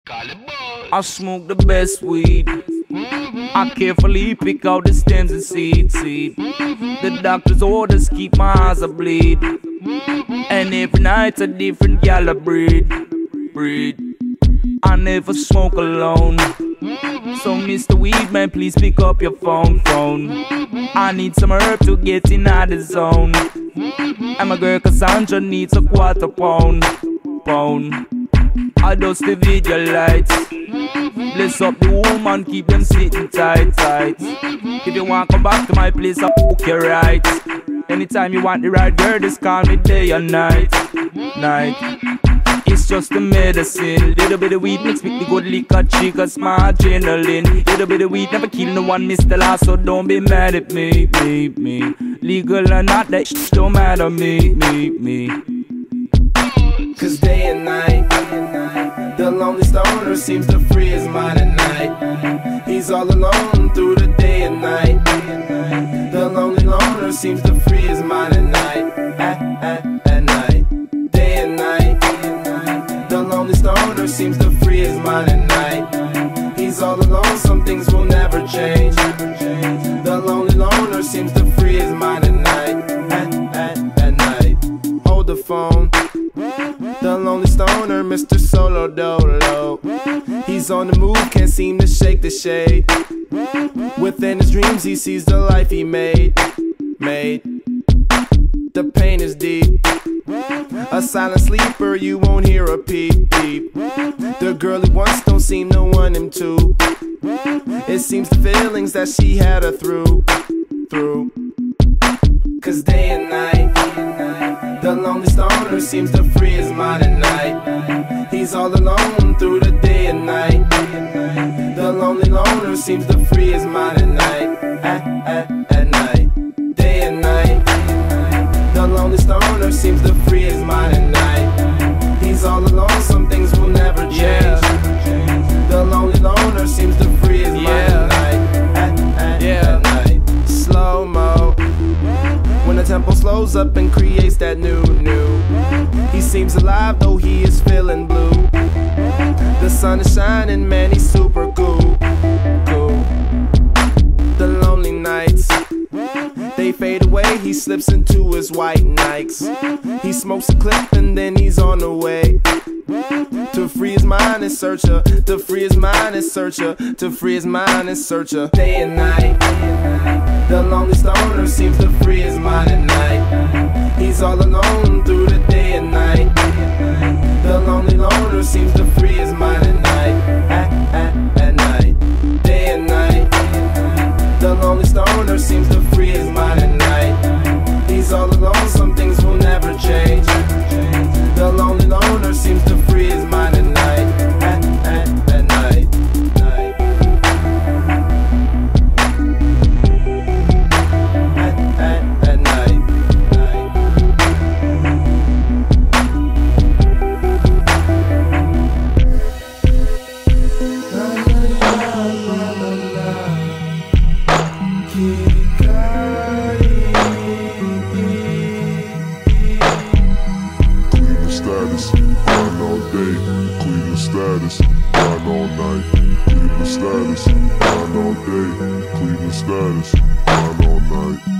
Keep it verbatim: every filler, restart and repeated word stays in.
I smoke the best weed. I carefully pick out the stems and seeds. seed. The doctor's orders keep my eyes a bleed. And every night's a different gal breed. breed. I never smoke alone. So Mister Weedman, please pick up your phone, phone. I need some herb to get in the zone. And my girl Cassandra needs a quarter pound, pound. I dust the video lights. Bless up the woman, keep them sitting tight, tight. If you want come back to my place, I'll book you right. Anytime you want the right girl, just call me day or night, night. It's just a medicine. Little bit of weed mixed with the good liquor, triggers my adrenaline. Little bit of weed never kill no one, Mister Last, so don't be mad at me, me, me. Legal or not, that shit don't matter, me, me, me. Cause day and night, the lonely stoner seems to free his mind at night. He's all alone through the day and night. The lonely loner seems to free his mind at night, at, at, at night. Day and night, the lonely stoner seems to free his mind at night. He's all alone, some things will never change. The lonely loner seems to free his mind at night, at, at, at night. Hold the phone. The lonely stoner, Mister Solo Dolo. He's on the move, can't seem to shake the shade. Within his dreams he sees the life he made, made. The pain is deep. A silent sleeper, you won't hear a peep, peep. The girl he wants don't seem to want him to. It seems the feelings that she had her through, through. Cause day and night, the lonely stoner seems to free his mind at night. He's all alone through the day and night. The lonely loner seems to free his mind at night, at, at, at night. Day and night, the lonely stoner seems to free his mind at night. He's all alone, some things will never change. Yeah. The lonely loner seems to free his yeah. mind at night, at, at, yeah. at night. Slow-mo, when the tempo slows up and creates that new, new. He seems alive though he is feeling blue. The sun is shining, man, he's super cool, cool. The lonely nights, they fade away, he slips into his white Nikes. He smokes a clip and then he's on the way. To free his mind and searcher, to free his mind and searcher, to free his mind and searcher. Day and night, the lonely stoner seems to free his mind at night. He's all alone through the day and night. The lonely loner seems to free his mind at night, at, at, at night. Day and night, the lonely stoner seems to free his mind at night. He's all alone, some things will never change. The lonely loner seems to free his mind at night, at, at, at night, night. At, at, at night, night. La, la, la, la, la, la. Status, grind all day, Cleveland status, grind all night. Cleveland status, grind all day, Cleveland status, grind all night.